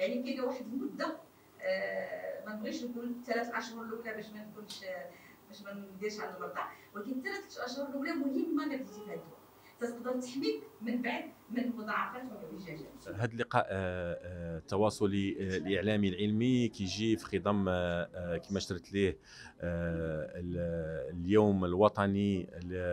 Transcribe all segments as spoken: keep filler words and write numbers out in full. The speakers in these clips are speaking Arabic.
يعني كاينه واحد المده آه ما نبغيش نقول ثلاث اشهر الاولى باش ما نكونش باش ما نديرش على المرضى، ولكن الثلاث اشهر الاولى مهمه انك تجي في الدواء تقدر تحميك من بعد من المضاعفات والاعوجاجات. هذا اللقاء التواصلي الاعلامي العلمي كيجي في خضم كما شرت ليه اليوم الوطني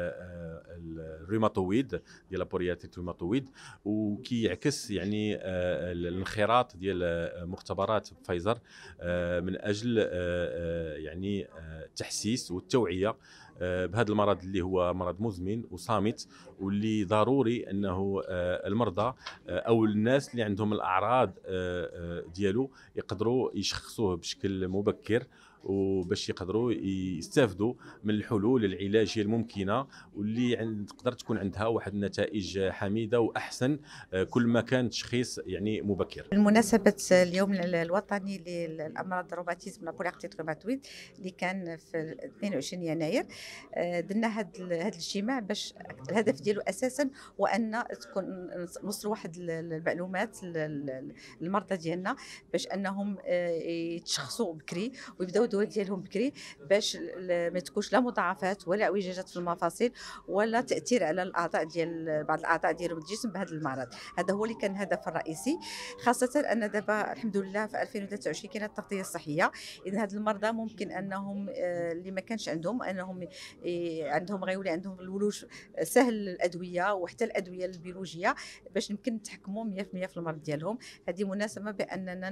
للروماتويد ديال بورياتيت الروماتويد، وكيعكس يعني الانخراط ديال مختبرات فايزر من اجل يعني التحسيس والتوعيه بهذا المرض اللي هو مرض مزمن وصامت، واللي ضروري انه المرضى او الناس اللي عندهم الاعراض ديالو يقدروا يشخصوه بشكل مبكر، وباش يقدروا يستافدوا من الحلول العلاجيه الممكنه واللي تقدر تكون عندها واحد النتائج حميده واحسن كل ما كان التشخيص يعني مبكر. بمناسبه اليوم الوطني للامراض الروماتيزم لابولارتيت روماتويد اللي كان في اثنين وعشرين يناير، درنا هذا هذا الاجتماع باش الهدف ديالو اساسا هو ان تكون نوصلوا واحد المعلومات للمرضى ديالنا باش انهم يتشخصوا بكري ويبداو الدواء ديالهم بكري، باش ما تكونش لا مضاعفات ولا اعوجاجات في المفاصل ولا تاثير على الاعضاء ديال بعض الاعضاء ديالهم الجسم بهذا المرض. هذا هو اللي كان الهدف الرئيسي، خاصه ان دابا الحمد لله في ألفين وثلاثة وعشرين كاينه التغطيه الصحيه. اذا هاد المرضى ممكن انهم اللي ما كانش عندهم انهم عندهم غيولي عندهم الولوج سهل الادويه وحتى الادويه البيولوجيه باش يمكن نتحكموا مية بالمية في المرض ديالهم. هذه مناسبه باننا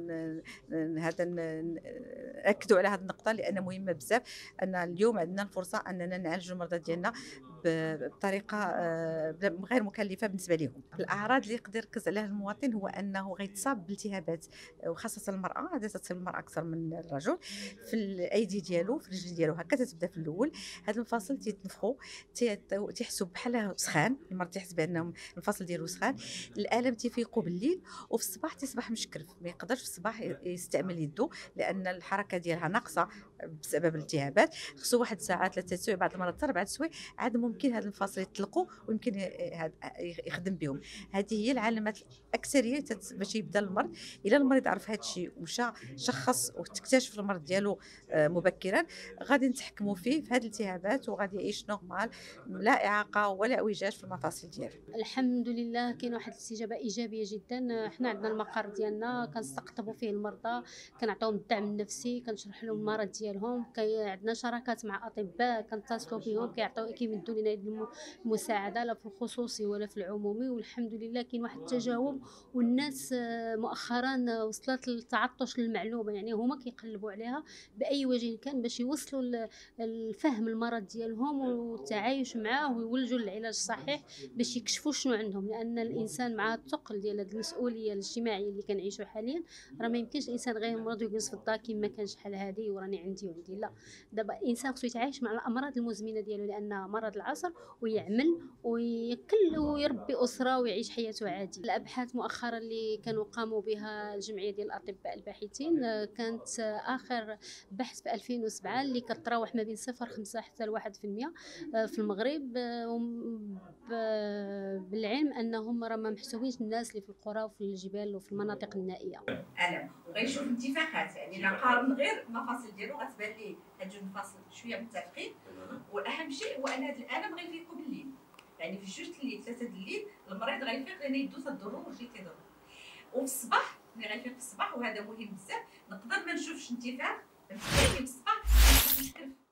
هذا ناكدوا على هذه النقطه لان مهمه بزاف، ان اليوم عندنا الفرصه اننا نعالجوا المرضى ديالنا بطريقه غير مكلفه بالنسبه لهم. الاعراض اللي يقدر يركز عليها المواطن هو انه غيتصاب بالتهابات، وخاصه المراه، هذا تصيب المراه اكثر من الرجل، في الايدي ديالو في الرجل ديالو هكا تتبدا في الاول. هاد المفاصل تيتنفخوا تيحسوا بحال سخان، المرض تيحس بانهم المفاصل ديالو سخان، الالم تيفيقوا بالليل وفي الصباح تصبح مشكرف، ما يقدرش في الصباح يستعمل يده لان الحركه ديالها ناقصه بسبب الالتهابات. خصو واحد ساعه ثلاثه سوايع، بعض المرات حتى اربعه سوايع عاد ممكن هاد المفاصل يطلقوا ويمكن يخدم بهم. هذه هي العلامات الاكثريه باش يبدا المرض. الا المريض عرف هذا الشيء ومشى شخص واكتشف المرض ديالو مبكرا، غادي نتحكموا فيه في هذه الالتهابات وغادي يعيش نورمال، لا اعاقه ولا اعوجاج في المفاصل ديالو. الحمد لله كاين واحد الاستجابه ايجابيه جدا. حنا عندنا المقر ديالنا كنستقطبوا فيه المرضى، كنعطيوهم الدعم النفسي، كنشرح لهم المرض ديالهم، عندنا شراكات مع اطباء كنتصلوا بهم كيعطيو كيمدوا لنا يد المساعده لا في الخصوصي ولا في العمومي. والحمد لله كاين واحد التجاوب، والناس مؤخرا وصلت للتعطش للمعلومه، يعني هما كيقلبوا عليها باي وجه كان باش يوصلوا الفهم المرض ديالهم والتعايش معاه ويولجوا للعلاج الصحيح باش يكشفوا شنو عندهم. لان الانسان مع الثقل ديال هذه المسؤوليه الاجتماعيه اللي كنعيشوا حاليا، راه ما يمكنش الانسان غير مرض ويجلس في الدار كما كان شحال هذه وراني عندي وعندي. لا، دابا الانسان خصو يتعايش مع الامراض المزمنه ديالو لانها مرض العصر، ويعمل ويكل ويربي اسره ويعيش حياته عادي. الابحاث مؤخرا اللي كانوا قاموا بها الجمعيه ديال الاطباء الباحثين كانت اخر بحث في ألفين وسبعة اللي كتراوح ما بين صفر خمسة حتى لواحد في المية في المغرب، بالعلم انهم راه ما محسوبينش الناس اللي في القرى وفي الجبال وفي المناطق النائيه. الم وغيشوف انتفاخات، يعني لا قارن غير المفاصل ديالو غتبان ليه هاد جوج مفاصل شويه متفقين، واهم شيء هو ان هاد الالم غيفيقوا بالليل، يعني في جوج الليل ثلاثه الليل المريض غيفيق لان يدو تضرو ورجليه تضرو، وفي الصباح ملي غيفيق في الصباح وهذا مهم بزاف نقدر ما نشوفش انتفاخ، فهمتي؟ في الصباح مشكل